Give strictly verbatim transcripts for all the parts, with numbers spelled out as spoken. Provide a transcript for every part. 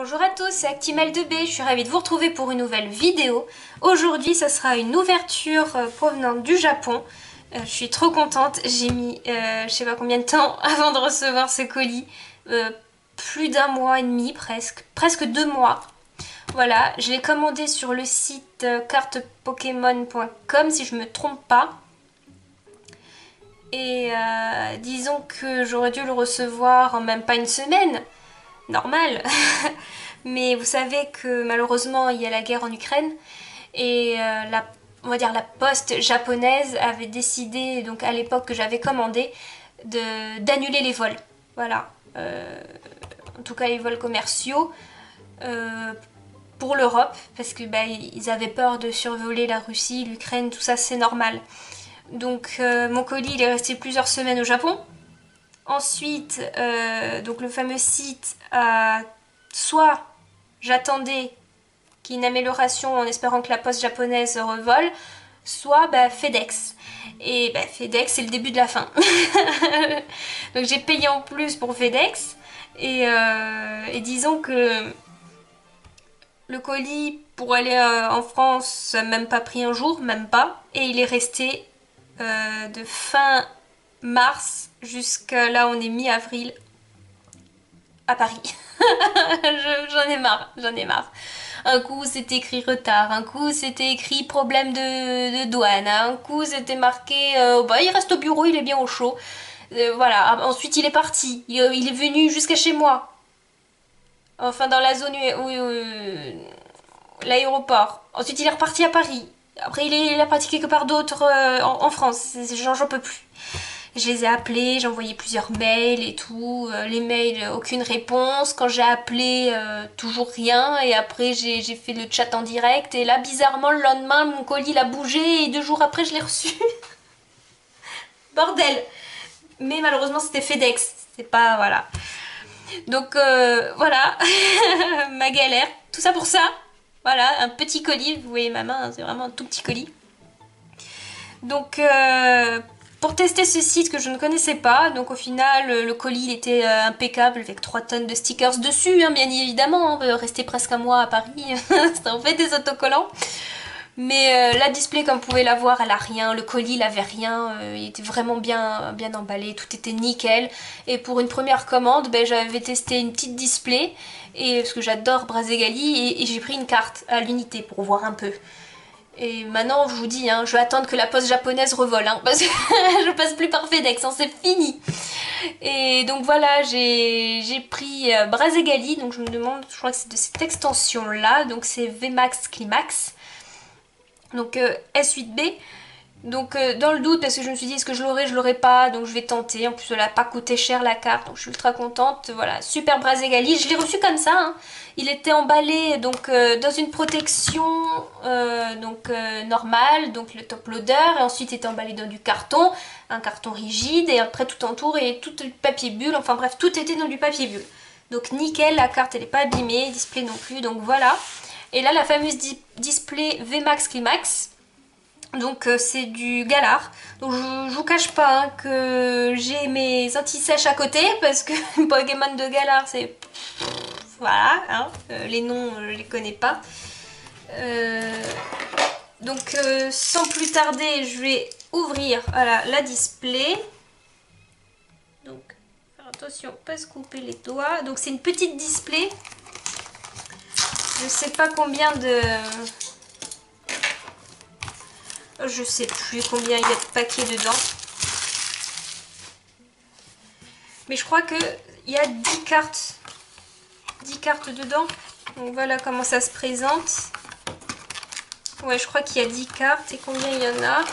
Bonjour à tous, c'est Actimel deux B, je suis ravie de vous retrouver pour une nouvelle vidéo. Aujourd'hui, ce sera une ouverture provenant du Japon. Euh, je suis trop contente, j'ai mis euh, je sais pas combien de temps avant de recevoir ce colis. Euh, plus d'un mois et demi presque, presque deux mois. Voilà, je l'ai commandé sur le site euh, carte pokémon point com si je me trompe pas. Et euh, disons que j'aurais dû le recevoir en même pas une semaine. Normal. Mais vous savez que malheureusement il y a la guerre en Ukraine et euh, la, on va dire la poste japonaise avait décidé, donc à l'époque que j'avais commandé, de d'annuler les vols. Voilà. Euh, en tout cas les vols commerciaux euh, pour l'Europe parce que bah, ils avaient peur de survoler la Russie, l'Ukraine, tout ça, c'est normal. Donc euh, mon colis il est resté plusieurs semaines au Japon. Ensuite, euh, donc le fameux site a soit j'attendais qu'il y ait une amélioration en espérant que la poste japonaise revole, soit bah, FedEx. Et bah, FedEx, c'est le début de la fin. Donc j'ai payé en plus pour FedEx. Et, euh, et disons que le colis pour aller euh, en France, ça n'a même pas pris un jour, même pas. Et il est resté euh, de fin mars jusqu'à là on est mi-avril à Paris. J'en ai marre, j'en ai marre. Un coup c'était écrit retard, un coup c'était écrit problème de, de douane, un coup c'était marqué euh, bah il reste au bureau, il est bien au chaud. Euh, voilà, ensuite il est parti, il, il est venu jusqu'à chez moi. Enfin dans la zone où, euh, l'aéroport. Ensuite il est reparti à Paris. Après il est, il est parti quelque part d'autre euh, en, en France. J'en peux plus. Je les ai appelés, j'ai envoyé plusieurs mails et tout. Euh, les mails, aucune réponse. Quand j'ai appelé, euh, toujours rien. Et après, j'ai fait le chat en direct. Et là, bizarrement, le lendemain, mon colis il a bougé. Et deux jours après, je l'ai reçu. Bordel. Mais malheureusement, c'était FedEx. C'est pas... Voilà. Donc, euh, voilà. Ma galère. Tout ça pour ça. Voilà, un petit colis. Vous voyez ma main, hein, c'est vraiment un tout petit colis. Donc... Euh, pour tester ce site que je ne connaissais pas, donc au final le colis il était euh, impeccable avec trois tonnes de stickers dessus, hein, bien évidemment, hein, resté presque un mois à Paris, c'était en fait des autocollants. Mais euh, la display comme vous pouvez la voir, elle a rien, le colis il avait rien, euh, il était vraiment bien, bien emballé, tout était nickel. Et pour une première commande, ben, j'avais testé une petite display, et, parce que j'adore Brazzegali, et, et j'ai pris une carte à l'unité pour voir un peu. Et maintenant, je vous dis, hein, je vais attendre que la poste japonaise revole, hein, parce que je passe plus par FedEx, hein, c'est fini. Et donc voilà, j'ai pris euh, Brazzegali, donc je me demande, je crois que c'est de cette extension-là, donc c'est V MAX Climax, donc euh, S huit B. Donc euh, dans le doute, parce que je me suis dit, est-ce que je l'aurai, je l'aurai pas, donc je vais tenter. En plus, elle n'a pas coûté cher la carte, donc je suis ultra contente. Voilà, super Brazzegali, je l'ai reçu comme ça, hein. Il était emballé donc euh, dans une protection euh, donc euh, normale, donc le top loader, et ensuite il était emballé dans du carton, un carton rigide, et après tout entour et tout le papier bulle, enfin bref, tout était dans du papier bulle. Donc nickel, la carte elle n'est pas abîmée, display non plus, donc voilà. Et là la fameuse di display V MAX Climax. Donc euh, c'est du Galar. Donc je, je vous cache pas hein, que j'ai mes anti-sèches à côté parce que Pokémon de Galar c'est... Voilà, hein, euh, les noms je les connais pas. Euh, donc euh, sans plus tarder je vais ouvrir voilà, la display. Donc faire attention, pas se couper les doigts. Donc c'est une petite display. Je sais pas combien de... Je sais plus combien il y a de paquets dedans. Mais je crois qu'il y a dix cartes. dix cartes dedans. Donc voilà comment ça se présente. Ouais, je crois qu'il y a dix cartes. Et combien il y en a?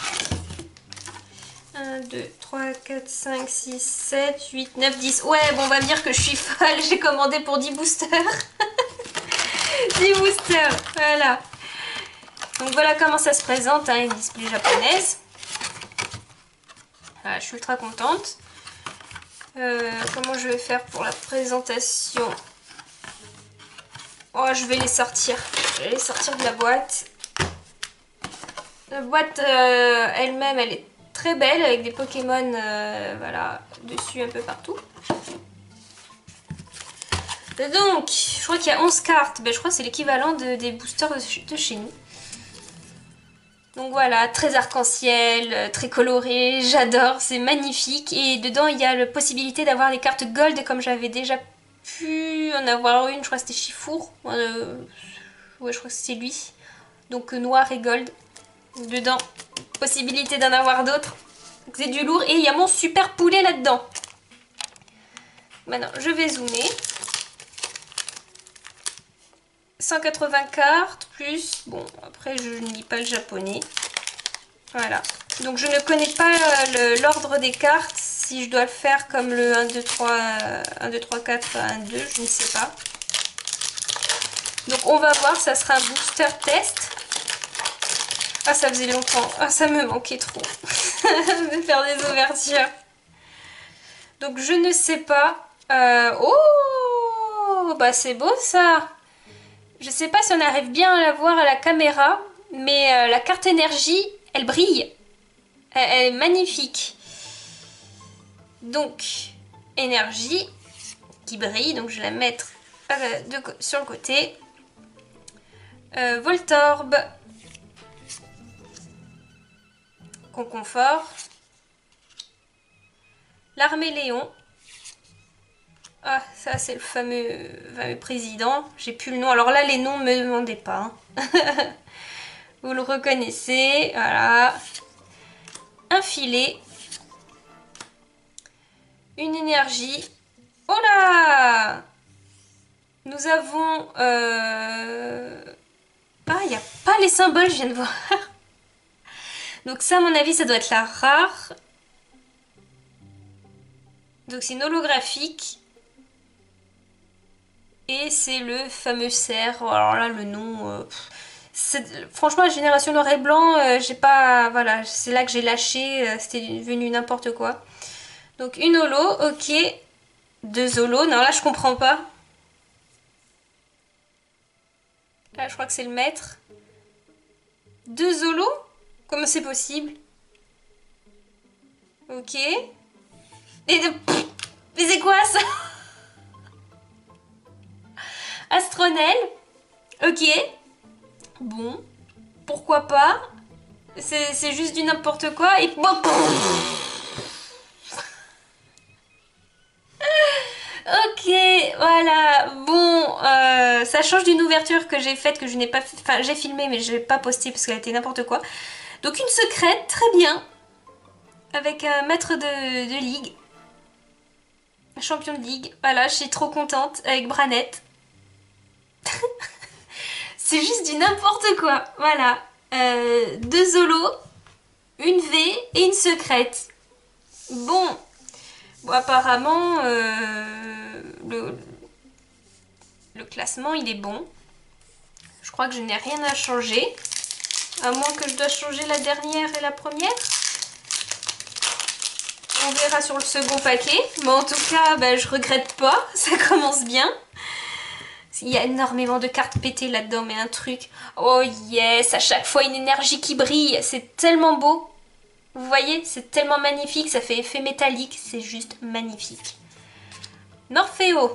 un, deux, trois, quatre, cinq, six, sept, huit, neuf, dix. Ouais, bon, on va me dire que je suis folle. J'ai commandé pour dix boosters. dix boosters, voilà. Donc voilà comment ça se présente, hein, une display japonaise. Voilà, je suis ultra contente. Euh, comment je vais faire pour la présentation? Oh, je vais les sortir. Je vais les sortir de la boîte. La boîte euh, elle-même, elle est très belle avec des Pokémon euh, voilà, dessus un peu partout. Donc, je crois qu'il y a onze cartes. Ben, je crois que c'est l'équivalent de, des boosters de, de chez nous. Donc voilà, très arc-en-ciel, très coloré, j'adore, c'est magnifique. Et dedans, il y a la possibilité d'avoir les cartes gold comme j'avais déjà pu en avoir une. Je crois que c'était Chifour. Euh, ouais, je crois que c'est lui. Donc noir et gold. Dedans, possibilité d'en avoir d'autres. C'est du lourd. Et il y a mon super poulet là-dedans. Maintenant, je vais zoomer. cent quatre-vingts cartes, plus... Bon, après, je ne lis pas le japonais. Voilà. Donc, je ne connais pas l'ordre des cartes. Si je dois le faire comme le un, deux, trois, un, deux, trois, quatre, un, deux, je ne sais pas. Donc, on va voir. Ça sera un booster test. Ah, ça faisait longtemps. Ah, ça me manquait trop de faire des ouvertures. Donc, je ne sais pas. Euh... Oh, bah c'est beau ça. Je sais pas si on arrive bien à la voir à la caméra, mais euh, la carte énergie, elle brille. Elle, elle est magnifique. Donc, énergie qui brille. Donc, je vais la mettre euh, de, sur le côté. Euh, Voltorb. Conconfort. L'armée Léon. Ah, ça c'est le fameux, fameux président. J'ai plus le nom. Alors là, les noms ne me demandez pas. Hein. Vous le reconnaissez. Voilà. Un filet. Une énergie. Oh là! Nous avons... Euh... Ah, il n'y a pas les symboles, je viens de voir. Donc ça, à mon avis, ça doit être la rare. Donc c'est une holographique. Et c'est le fameux cerf. Alors là, le nom... Euh, franchement, la génération noir et blanc, euh, j'ai pas... Voilà, c'est là que j'ai lâché. Euh, C'était devenu n'importe quoi. Donc une holo, ok. Deux holos. Non, là, je comprends pas. Là, je crois que c'est le maître. Deux holos? Comment c'est possible? Ok. Et de... Mais c'est quoi ça? Astronel. Ok. Bon. Pourquoi pas. C'est juste du n'importe quoi. Et... Bon. Ok, voilà. Bon, euh, ça change d'une ouverture que j'ai faite, que je n'ai pas... Enfin, j'ai filmé, mais je n'ai pas posté parce qu'elle était n'importe quoi. Donc une secrète, très bien. Avec un maître de, de ligue. Champion de ligue. Voilà, je suis trop contente avec Branette. C'est juste du n'importe quoi. Voilà. Euh, deux holos, une V et une secrète. Bon. Bon, apparemment, euh, le, le classement, il est bon. Je crois que je n'ai rien à changer. À moins que je dois changer la dernière et la première. On verra sur le second paquet. Mais en tout cas, bah, je regrette pas. Ça commence bien. Il y a énormément de cartes pétées là-dedans, mais un truc... Oh yes, à chaque fois une énergie qui brille. C'est tellement beau. Vous voyez, c'est tellement magnifique. Ça fait effet métallique. C'est juste magnifique. Morpheo.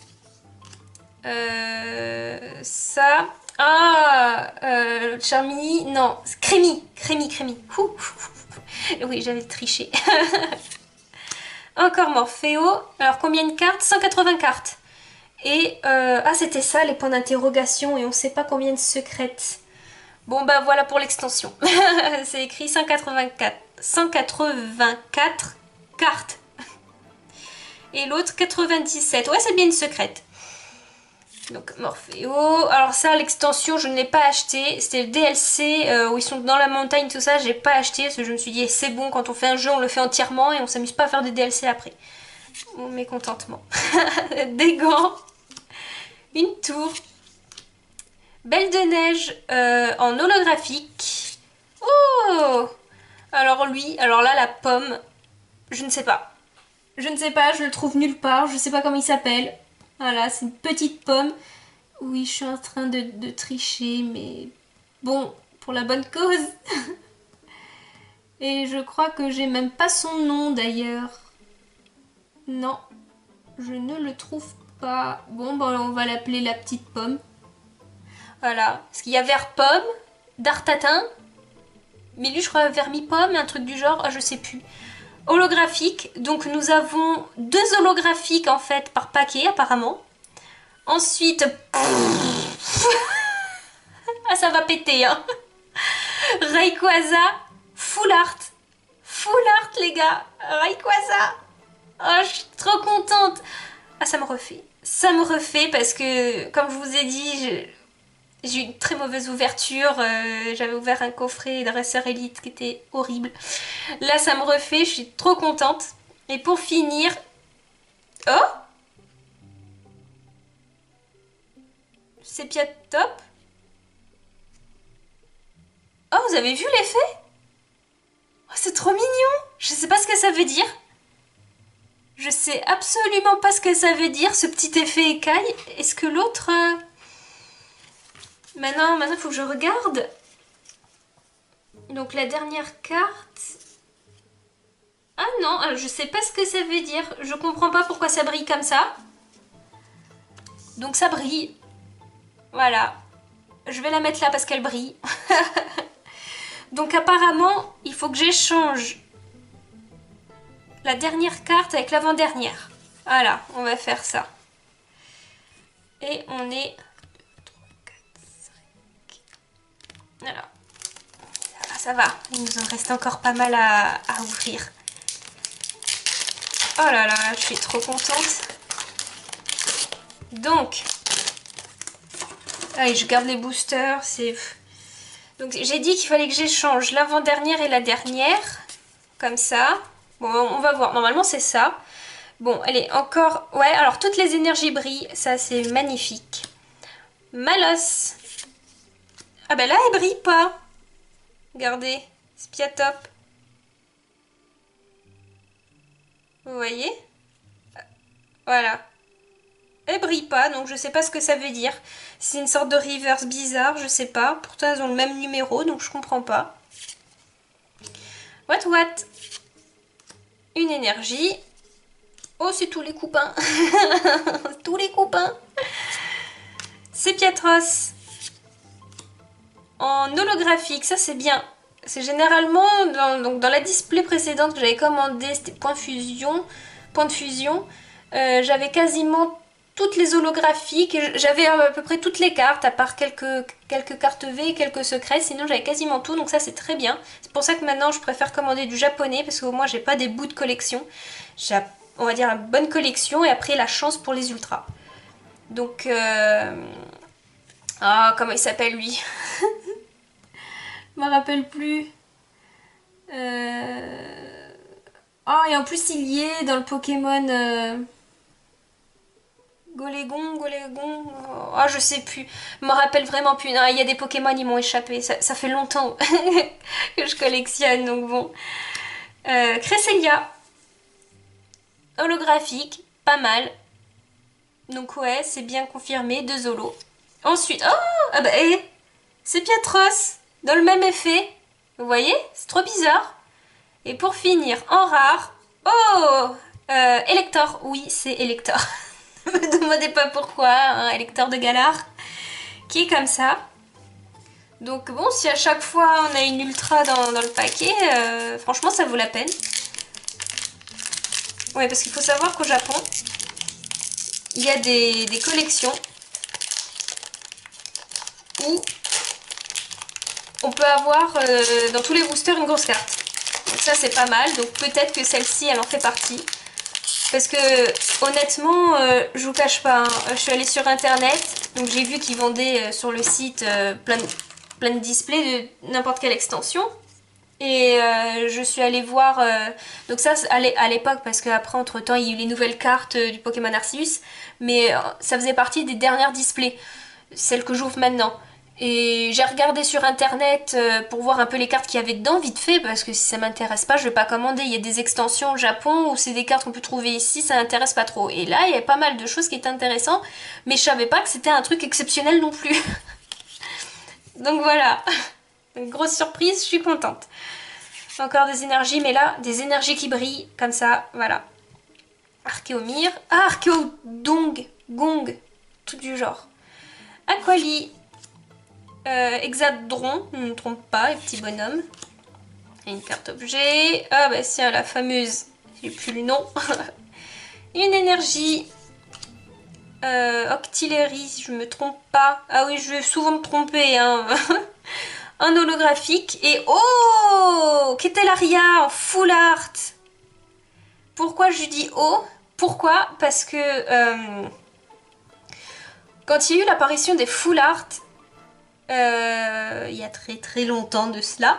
Euh, ça... Ah, euh, Charmini, non, Crémi, Crémi, Crémi. Ouh, ouh, ouh. Oui, j'avais triché. Encore Morpheo. Alors, combien de cartes? cent quatre-vingts cartes. Et, euh, ah, c'était ça, les points d'interrogation, et on sait pas combien de secrètes. Bon, bah voilà pour l'extension. C'est écrit cent quatre-vingt-quatre, cent quatre-vingt-quatre cartes. Et l'autre, quatre-vingt-dix-sept. Ouais, c'est bien une secrète. Donc Morpheo, alors ça l'extension je ne l'ai pas acheté, c'était le D L C euh, où ils sont dans la montagne tout ça, j'ai pas acheté parce que je me suis dit c'est bon quand on fait un jeu on le fait entièrement et on s'amuse pas à faire des D L C après. Mon mécontentement. Des gants, une tour, Belle de neige euh, en holographique. Oh, alors lui, alors là la pomme, je ne sais pas. Je ne sais pas, je le trouve nulle part, je sais pas comment il s'appelle. Voilà, c'est une petite pomme. Oui, je suis en train de, de tricher, mais bon, pour la bonne cause. Et je crois que j'ai même pas son nom d'ailleurs. Non, je ne le trouve pas... Bon, bon, on va l'appeler la petite pomme. Voilà. Parce qu'il y a vert pomme, dartatin, mais lui je crois vermi-pomme, un truc du genre, ah, je sais plus. Holographique, donc nous avons deux holographiques en fait par paquet apparemment. Ensuite... ah ça va péter hein. Rayquaza, full art. Full art les gars. Rayquaza. Oh je suis trop contente. Ah ça me refait. Ça me refait parce que comme je vous ai dit... J'ai eu une très mauvaise ouverture, euh, j'avais ouvert un coffret dresseur élite qui était horrible. Là ça me refait, je suis trop contente. Et pour finir... Oh, Sépia top. Oh, vous avez vu l'effet? Oh, c'est trop mignon. Je sais pas ce que ça veut dire. Je sais absolument pas ce que ça veut dire, ce petit effet écaille. Est-ce que l'autre... Euh... Maintenant, maintenant, il faut que je regarde. Donc la dernière carte... Ah non, alors, je sais pas ce que ça veut dire. Je comprends pas pourquoi ça brille comme ça. Donc ça brille. Voilà. Je vais la mettre là parce qu'elle brille. Donc apparemment, il faut que j'échange la dernière carte avec l'avant-dernière. Voilà, on va faire ça. Et on est... Voilà. Ça va, ça va. Il nous en reste encore pas mal à, à ouvrir. Oh là là, je suis trop contente. Donc, allez, je garde les boosters. C'est... Donc j'ai dit qu'il fallait que j'échange l'avant-dernière et la dernière. Comme ça. Bon, on va voir. Normalement, c'est ça. Bon, elle est encore... Ouais, alors toutes les énergies brillent. Ça, c'est magnifique. Malos. Ah ben là, elle brille pas. Regardez, Spiatop. Vous voyez? Voilà. Elle brille pas, donc je sais pas ce que ça veut dire. C'est une sorte de reverse bizarre, je sais pas. Pourtant, elles ont le même numéro, donc je comprends pas. What what? Une énergie. Oh, c'est tous les copains. Tous les copains. C'est Piatros. En holographique, ça c'est bien. C'est généralement dans, donc dans la display précédente que j'avais commandé, c'était point fusion, point de fusion. Euh, j'avais quasiment toutes les holographiques, j'avais à peu près toutes les cartes, à part quelques, quelques cartes V et quelques secrets, sinon j'avais quasiment tout, donc ça c'est très bien. C'est pour ça que maintenant je préfère commander du japonais, parce qu'au moins j'ai pas des bouts de collection. J'ai, on va dire, une bonne collection, et après la chance pour les ultras. Donc, euh... ah, comment il s'appelle lui? Je me rappelle plus. Euh... Oh, et en plus il y est dans le Pokémon... Euh... Golégon, Golégon, oh je sais plus, je me rappelle vraiment plus, non, il y a des Pokémon, ils m'ont échappé, ça, ça fait longtemps que je collectionne, donc bon. Euh, Cresselia, holographique, pas mal, donc ouais, c'est bien confirmé, deux holos. Ensuite, oh, ah bah, eh, c'est Piatros, dans le même effet, vous voyez, c'est trop bizarre. Et pour finir, en rare, oh, euh, Elector, oui, c'est Elector. Ne me demandez pas pourquoi, un électeur de Galar qui est comme ça. Donc bon, si à chaque fois on a une ultra dans, dans le paquet, euh, franchement ça vaut la peine. Ouais, parce qu'il faut savoir qu'au Japon, il y a des, des collections où on peut avoir euh, dans tous les boosters une grosse carte. Donc ça c'est pas mal, donc peut-être que celle-ci elle en fait partie. Parce que honnêtement, euh, je vous cache pas, hein, je suis allée sur internet, donc j'ai vu qu'ils vendaient euh, sur le site euh, plein, de, plein de displays de n'importe quelle extension. Et euh, je suis allée voir, euh, donc ça à l'époque, parce qu'après entre temps il y a eu les nouvelles cartes euh, du Pokémon Arceus, mais euh, ça faisait partie des dernières displays, celles que j'ouvre maintenant. Et j'ai regardé sur internet euh, pour voir un peu les cartes qu'il y avait dedans, vite fait, parce que si ça m'intéresse pas, je vais pas commander. Il y a des extensions au Japon où c'est des cartes qu'on peut trouver ici, ça m'intéresse pas trop. Et là, il y a pas mal de choses qui étaient intéressantes, mais je savais pas que c'était un truc exceptionnel non plus. Donc voilà, une grosse surprise, je suis contente. Encore des énergies, mais là, des énergies qui brillent, comme ça, voilà. Archéomir. Ah, Archéodong. Gong, tout du genre. Aquali, euh, Hexadron, ne me trompe pas, les petits bonhommes. Et une carte objet. Ah bah tiens, la fameuse, j'ai plus le nom. Une énergie. Euh, Octillery, si je me trompe pas. Ah oui, je vais souvent me tromper. Hein. Un holographique. Et oh, Ketelaria en full art. Pourquoi je dis oh? Pourquoi? Parce que euh, quand il y a eu l'apparition des full art, euh, il y a très très longtemps de cela,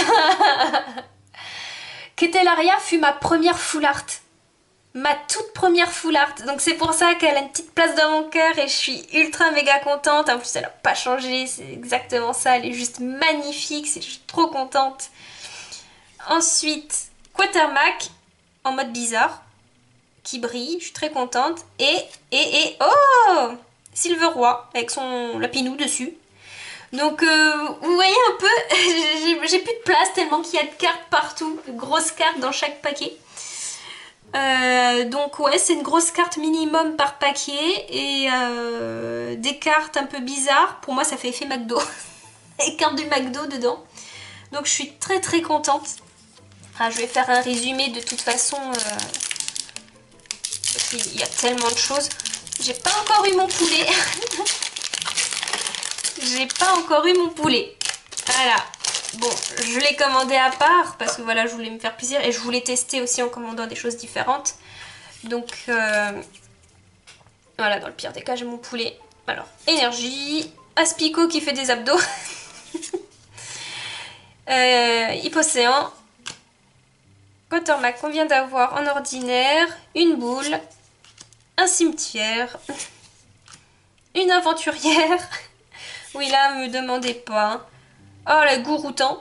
Ketelaria fut ma première full art. Ma toute première full art. Donc c'est pour ça qu'elle a une petite place dans mon cœur et je suis ultra méga contente. En plus elle n'a pas changé, c'est exactement ça. Elle est juste magnifique, je suis trop contente. Ensuite, Quatermack en mode bizarre, qui brille, je suis très contente. Et, et, et, oh, Silveroi avec son lapinou dessus. Donc euh, vous voyez un peu, j'ai plus de place tellement qu'il y a de cartes partout, de grosses cartes dans chaque paquet. Euh, donc ouais, c'est une grosse carte minimum par paquet et euh, des cartes un peu bizarres. Pour moi ça fait effet McDo. Les cartes du McDo dedans. Donc je suis très très contente. Ah, je vais faire un résumé de toute façon. Euh, parce qu'il y a tellement de choses. J'ai pas encore eu mon poulet. J'ai pas encore eu mon poulet. Voilà. Bon, je l'ai commandé à part parce que voilà, je voulais me faire plaisir et je voulais tester aussi en commandant des choses différentes. Donc, euh, voilà, dans le pire des cas, j'ai mon poulet. Alors, énergie, Aspico qui fait des abdos, euh, Hypocéan, Quatermack qu'on vient d'avoir en ordinaire, une boule, un cimetière, une aventurière. Oui, là, me demandez pas. Oh, la Gouroutan.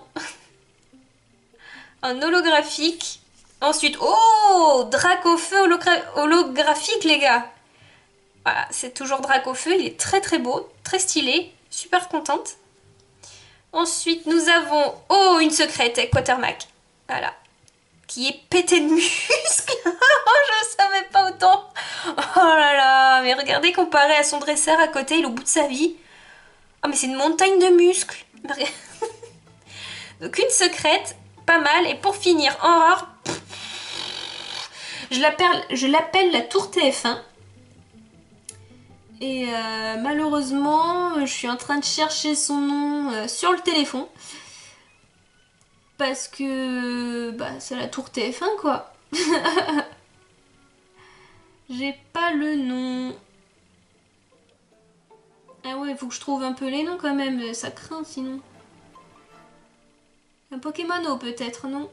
Un holographique. Ensuite, oh, Dracofeu hologra holographique, les gars. Voilà, c'est toujours Dracofeu. Il est très très beau, très stylé. Super contente. Ensuite, nous avons, oh, une secrète avec Quatermack. Voilà. Qui est pété de muscles. Je savais pas autant. Oh là là. Mais regardez, comparé à son dresseur à côté, il est au bout de sa vie. Oh, mais c'est une montagne de muscles. Donc une secrète, pas mal. Et pour finir, en rare, je l'appelle la tour T F un. Et euh, malheureusement, je suis en train de chercher son nom euh, sur le téléphone. Parce que bah, c'est la tour T F un, quoi. J'ai pas le nom. Ah ouais, il faut que je trouve un peu les noms quand même. Ça craint sinon. Un Pokémono peut-être, non?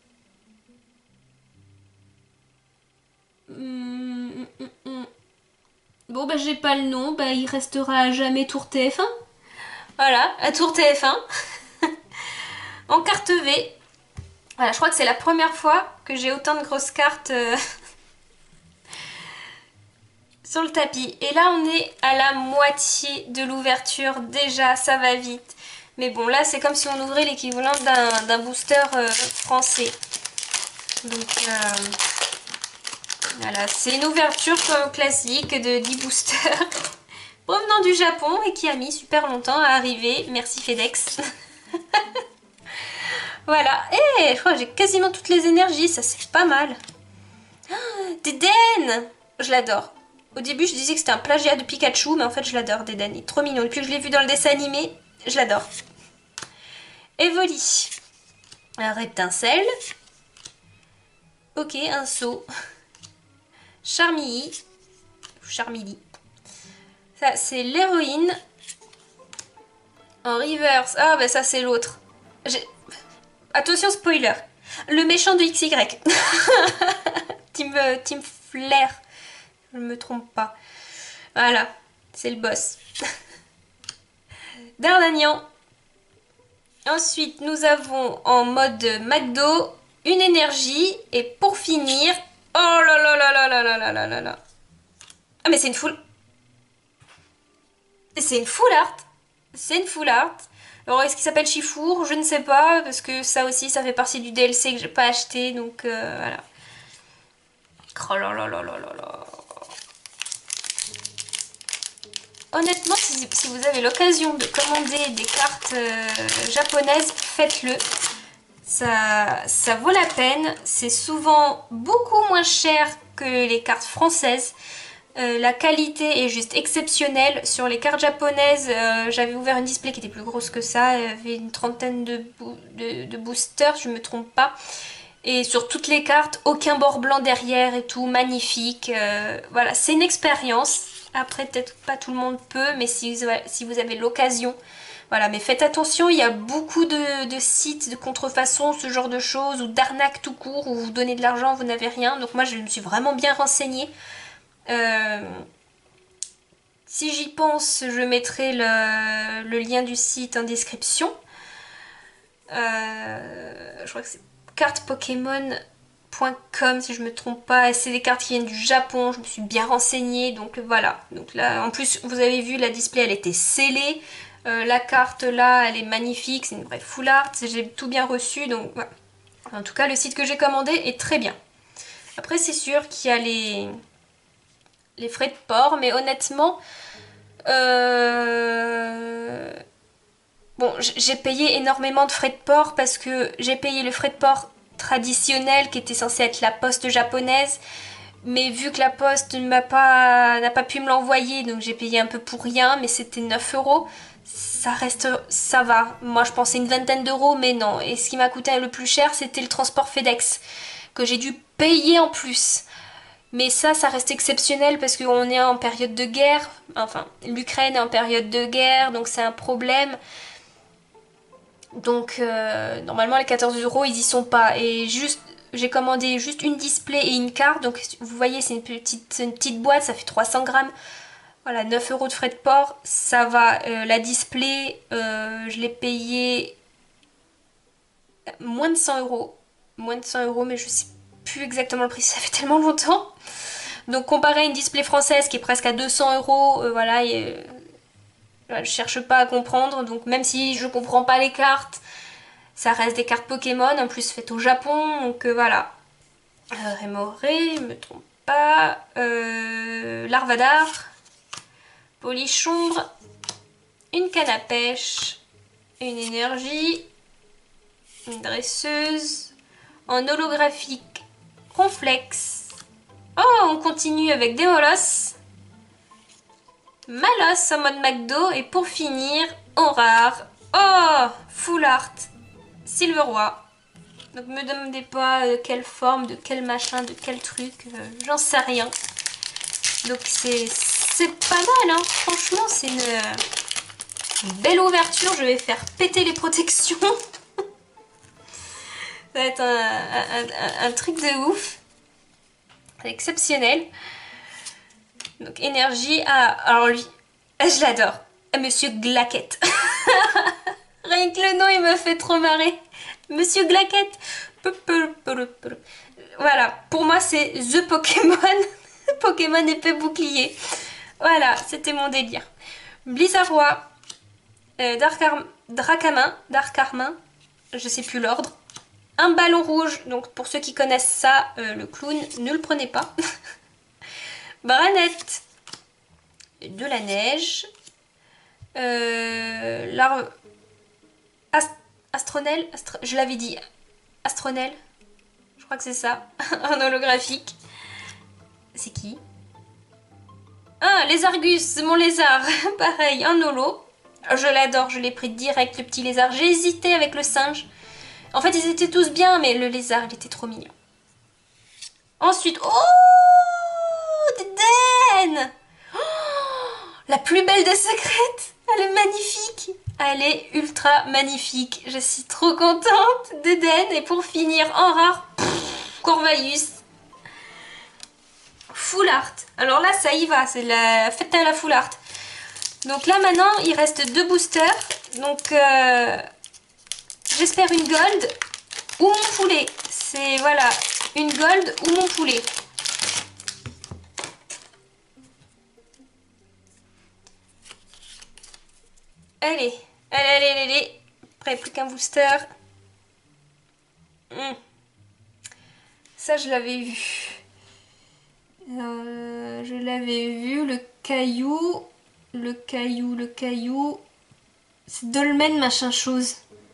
Hum, hum, hum. Bon, bah j'ai pas le nom. Bah il restera à jamais tour T F un. Voilà, à tour T F un. En carte V. Voilà, je crois que c'est la première fois que j'ai autant de grosses cartes euh, sur le tapis. Et là, on est à la moitié de l'ouverture. Déjà, ça va vite. Mais bon, là, c'est comme si on ouvrait l'équivalent d'un booster euh, français. Donc, euh, voilà, c'est une ouverture classique de dix boosters provenant du Japon et qui a mis super longtemps à arriver. Merci FedEx. Voilà, et je crois que j'ai quasiment toutes les énergies, ça c'est pas mal. Oh, Deden, je l'adore. Au début je disais que c'était un plagiat de Pikachu, mais en fait je l'adore, Deden, il est trop mignon. Depuis que je l'ai vu dans le dessin animé, je l'adore. Evoli, un Reptincelle. Ok, un saut. Charmilly. Charmilly. Ça c'est l'héroïne. En reverse, ah bah ça c'est l'autre. J'ai... Attention spoiler, le méchant de X Y. Team, euh, Team Flair, je ne me trompe pas. Voilà, c'est le boss. Dardagnan. Ensuite, nous avons en mode McDo une énergie. Et pour finir, oh là là là là là là là là là là. Ah mais c'est une full... C'est une full art. C'est une full art. Alors est-ce qu'il s'appelle Chifour? Je ne sais pas, parce que ça aussi ça fait partie du D L C que j'ai pas acheté, donc euh, voilà. Oh là là là là là là. honnêtement, si, si vous avez l'occasion de commander des cartes euh, japonaises, faites-le. Ça, ça vaut la peine. C'est souvent beaucoup moins cher que les cartes françaises. Euh, la qualité est juste exceptionnelle. Sur les cartes japonaises, euh, j'avais ouvert une display qui était plus grosse que ça. Il y avait une trentaine de, bo de, de boosters, je ne me trompe pas. Et sur toutes les cartes, aucun bord blanc derrière et tout, magnifique. Euh, voilà, c'est une expérience. Après, peut-être pas tout le monde peut, mais si, si vous avez l'occasion, voilà. Mais faites attention, il y a beaucoup de, de sites de contrefaçon, ce genre de choses, ou d'arnaques tout court, où vous donnez de l'argent, vous n'avez rien. Donc moi, je me suis vraiment bien renseignée. Euh, si j'y pense, je mettrai le, le lien du site en description. Euh, je crois que c'est carte Pokémon point com si je me trompe pas, et c'est des cartes qui viennent du Japon, je me suis bien renseignée, donc voilà. Donc là, en plus, vous avez vu, la display, elle était scellée, euh, la carte là, elle est magnifique, c'est une vraie full art, j'ai tout bien reçu, donc voilà. En tout cas, le site que j'ai commandé est très bien. Après, c'est sûr qu'il y a les, les frais de port, mais honnêtement, euh... bon, j'ai payé énormément de frais de port parce que j'ai payé le frais de port traditionnel qui était censé être la poste japonaise, mais vu que la poste n'a pas, n'a pas pu me l'envoyer, donc j'ai payé un peu pour rien, mais c'était neuf euros. Ça reste, ça va. Moi je pensais une vingtaine d'euros, mais non. Et ce qui m'a coûté le plus cher, c'était le transport FedEx, que j'ai dû payer en plus. Mais ça, ça reste exceptionnel parce qu'on est en période de guerre. Enfin, l'Ukraine est en période de guerre, donc c'est un problème. Donc euh, normalement les quatorze euros ils y sont pas, et juste j'ai commandé juste une display et une carte, donc vous voyez c'est une petite, une petite boîte, ça fait trois cents grammes, voilà, neuf euros de frais de port, ça va. Euh, la display euh, je l'ai payé moins de cent euros, moins de cent euros, mais je sais plus exactement le prix, ça fait tellement longtemps. Donc comparé à une display française qui est presque à deux cents euros, euh, voilà, et, euh, je cherche pas à comprendre, donc même si je comprends pas les cartes, ça reste des cartes Pokémon, en plus faites au Japon, donc euh, voilà. Euh, Rémoré, je me trompe pas. Euh, Larvadar, Polichombre, une canne à pêche, une énergie, une dresseuse, en holographique, Ronflex. Oh, on continue avec des Molos, Malos en mode McDo, et pour finir, en rare, oh, full art, Silveroy. Donc me demandez pas de quelle forme, de quel machin, de quel truc, euh, j'en sais rien. Donc c'est pas mal, hein. Franchement c'est une, une belle ouverture, je vais faire péter les protections. Ça va être un, un, un, un truc de ouf. Exceptionnel. Donc énergie, ah, alors lui, je l'adore. Monsieur Glaquette. Rien que le nom il me fait trop marrer. Monsieur Glaquette. Voilà, pour moi c'est The Pokémon. Pokémon épée bouclier. Voilà, c'était mon délire. Blizzardroid, euh, Dark Ar Dracamin, Dark Armin, je sais plus l'ordre. Un ballon rouge, donc pour ceux qui connaissent ça, euh, le clown, ne le prenez pas. Branette, de la neige. Euh, Larve... Ast Astronel, Astro... je l'avais dit, Astronel, je crois que c'est ça, en holographique. C'est qui? Ah, les Argus, mon lézard, pareil, en holo. Je l'adore, je l'ai pris direct, le petit lézard. J'ai hésité avec le singe. En fait, ils étaient tous bien, mais le lézard, il était trop mignon. Ensuite, oh, Dédenne, oh, la plus belle des secrètes. Elle est magnifique. Elle est ultra magnifique. Je suis trop contente, Dédenne. Et pour finir, en rare, pff, Corvalus. Full art. Alors là, ça y va, c'est la fête à la full art. Donc là, maintenant, il reste deux boosters. Donc, euh, j'espère une gold ou mon poulet. C'est, voilà, une gold ou mon poulet. Allez, allez, allez, allez, allez. Après, plus qu'un booster. Hum. Ça, je l'avais vu. Euh, je l'avais vu, le caillou. Le caillou, le caillou. C'est Dolmen machin chose.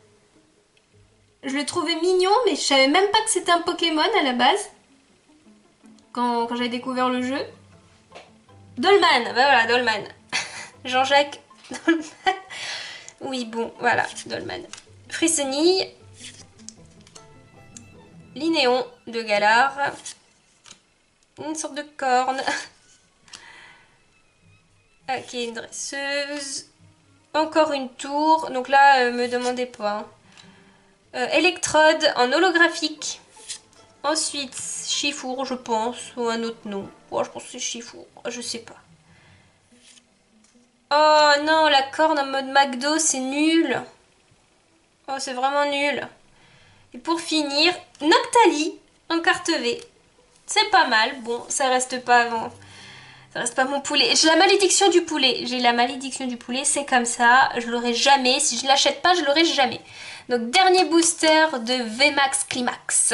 Je le trouvais mignon, mais je savais même pas que c'était un Pokémon à la base. Quand, quand j'avais découvert le jeu. Dolman, bah voilà, Dolman. Jean-Jacques Dolman. Oui, bon, voilà, Dolman. Frissonille. Linéon de Galar. Une sorte de corne. Ok, une dresseuse. Encore une tour. Donc là, euh, me demandez pas. Hein. Euh, électrode en holographique. Ensuite, Chifour, je pense. Ou un autre nom. Oh, je pense que c'est Chifour. Je sais pas. Oh non, la corne en mode McDo, c'est nul. Oh, c'est vraiment nul. Et pour finir, Noctali en carte V. C'est pas mal. Bon, ça reste pas avant. Ça reste pas mon poulet. J'ai la malédiction du poulet. J'ai la malédiction du poulet, c'est comme ça. Je l'aurai jamais. Si je l'achète pas, je l'aurai jamais. Donc, dernier booster de V MAX Climax.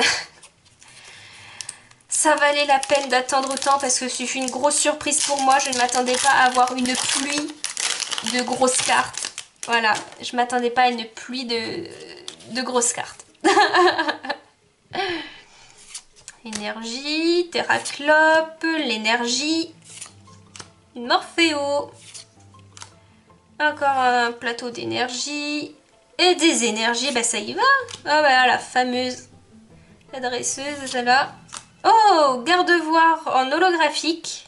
Ça valait la peine d'attendre autant parce que c'est une grosse surprise pour moi. Je ne m'attendais pas à avoir une pluie de grosses cartes. Voilà, je m'attendais pas à une pluie de, de grosses cartes. Énergie, Terraclope, l'énergie, Morphéo, encore un plateau d'énergie et des énergies, bah ça y va. Ah bah la fameuse adresseuse, celle-là. Oh, garde-voir en holographique.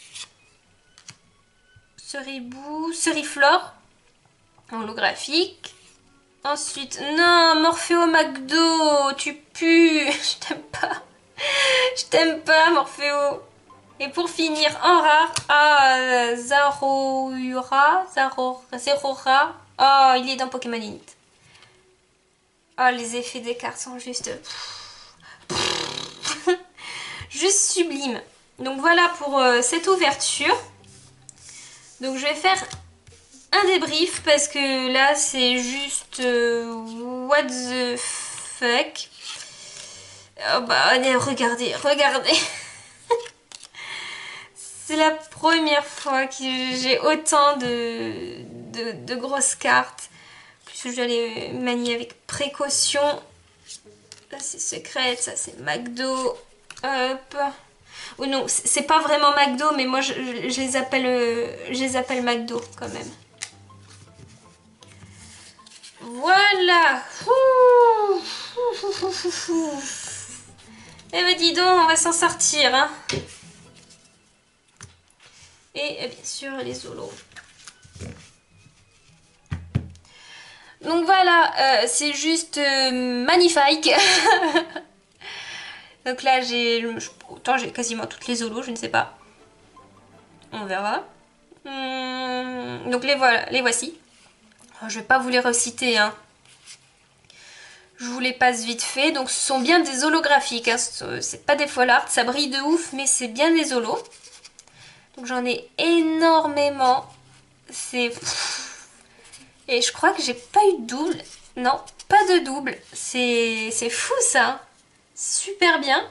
Ceribou, Ceriflore en holographique. Ensuite, non, Morphéo McDo, tu pues, je t'aime pas. Je t'aime pas, Morphéo. Et pour finir, en rare, ah, Zaroura, Zaro, Zerora. Oh, il est dans Pokémon Unit. Oh, les effets des cartes sont juste... juste sublimes. Donc voilà pour euh, cette ouverture. Donc je vais faire un débrief parce que là c'est juste euh, what the fuck. Oh bah allez, regardez, regardez. C'est la première fois que j'ai autant de, de, de grosses cartes. En plus je dois les manier avec précaution. Là c'est secrète, ça c'est McDo. Hop. Ou non, c'est pas vraiment McDo, mais moi je, je, je les appelle euh, je les appelle McDo quand même. Voilà. Eh ben dis donc, on va s'en sortir, hein. Et bien sûr les holos. Donc voilà, euh, c'est juste euh, magnifique. Donc là j'ai, autant j'ai quasiment toutes les holos, je ne sais pas. On verra. Hum, donc les voilà, les voici. Je vais pas vous les reciter, hein. Je vous les passe vite fait. Donc ce sont bien des holographiques, hein. C'est pas des full art, ça brille de ouf, mais c'est bien des holos. Donc j'en ai énormément. C'est... Et je crois que j'ai pas eu de double. Non, pas de double. C'est fou ça. Super bien.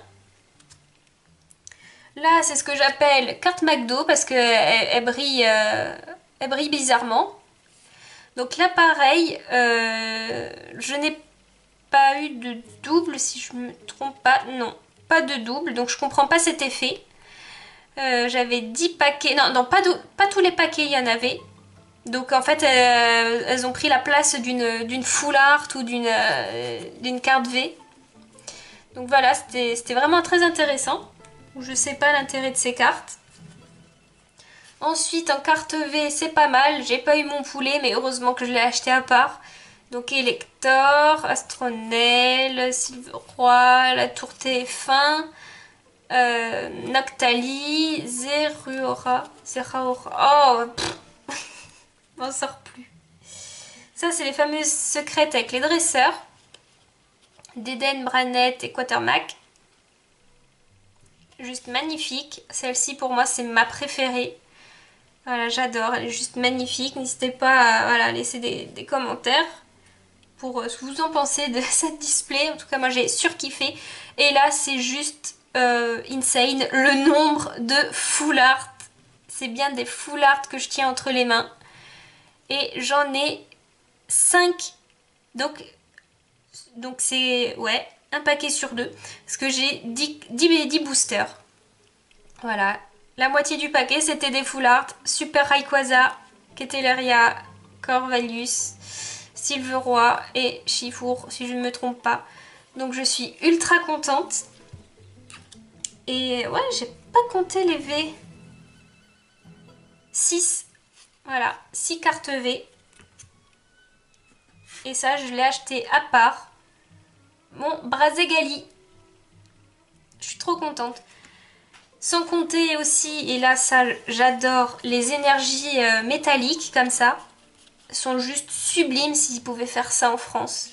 Là, c'est ce que j'appelle carte McDo parce qu'elle elle brille, euh, elle brille bizarrement. Donc là, pareil, euh, je n'ai pas eu de double si je me trompe pas. Non, pas de double, donc je comprends pas cet effet. Euh, J'avais dix paquets. Non, non pas, de, pas tous les paquets, il y en avait. Donc en fait, euh, elles ont pris la place d'une d'une full art ou d'une euh, d'une carte V. Donc voilà, c'était vraiment très intéressant. Je sais pas l'intérêt de ces cartes. Ensuite, en carte V, c'est pas mal. J'ai pas eu mon poulet, mais heureusement que je l'ai acheté à part. Donc Elector, Astronel, Silveroi, la Tour T F un, euh, Noctali, Zeraora, Zeraora. Oh, on n'en sort plus. Ça, c'est les fameuses secrètes avec les dresseurs. Deden, Branette et Quatermack. Juste magnifique. Celle-ci, pour moi, c'est ma préférée. Voilà, j'adore. Elle est juste magnifique. N'hésitez pas à voilà, laisser des, des commentaires pour ce que vous en pensez de cette display. En tout cas, moi, j'ai surkiffé. Et là, c'est juste euh, insane. Le nombre de full art, c'est bien des foulards que je tiens entre les mains. Et j'en ai cinq. Donc, donc c'est, ouais, un paquet sur deux. Parce que j'ai dix, dix, dix boosters. Voilà. La moitié du paquet, c'était des foulards. Super Rayquaza, Keteleria, Corvallis, Silveroy et Chifour, si je ne me trompe pas. Donc je suis ultra contente. Et ouais, j'ai pas compté les V. six. Voilà, six cartes V. Et ça, je l'ai acheté à part. Mon Brazegali. Je suis trop contente. Sans compter aussi, et là ça j'adore, les énergies euh, métalliques comme ça. Sont juste sublimes s'ils pouvaient faire ça en France.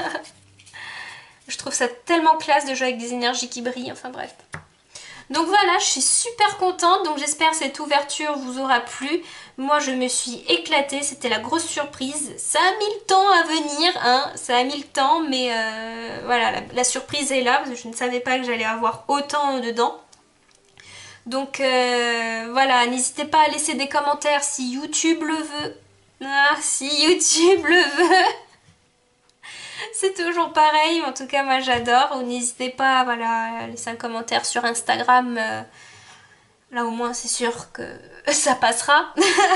Je trouve ça tellement classe de jouer avec des énergies qui brillent, enfin bref. Donc voilà, je suis super contente, donc j'espère que cette ouverture vous aura plu. Moi je me suis éclatée, c'était la grosse surprise. Ça a mis le temps à venir, hein, ça a mis le temps, mais euh, voilà, la, la surprise est là, parce que je ne savais pas que j'allais avoir autant dedans. Donc euh, voilà, n'hésitez pas à laisser des commentaires si YouTube le veut. Ah, si YouTube le veut. C'est toujours pareil, en tout cas moi j'adore. N'hésitez pas voilà, à laisser un commentaire sur Instagram. Euh, là au moins c'est sûr que ça passera.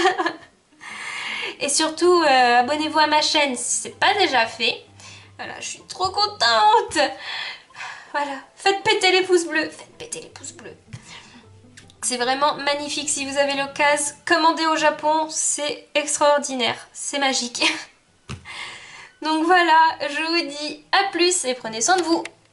Et surtout euh, abonnez-vous à ma chaîne si ce n'est pas déjà fait. Voilà, je suis trop contente. Voilà, faites péter les pouces bleus. Faites péter les pouces bleus. C'est vraiment magnifique. Si vous avez l'occasion, commandez au Japon, c'est extraordinaire, c'est magique. Donc voilà, je vous dis à plus et prenez soin de vous.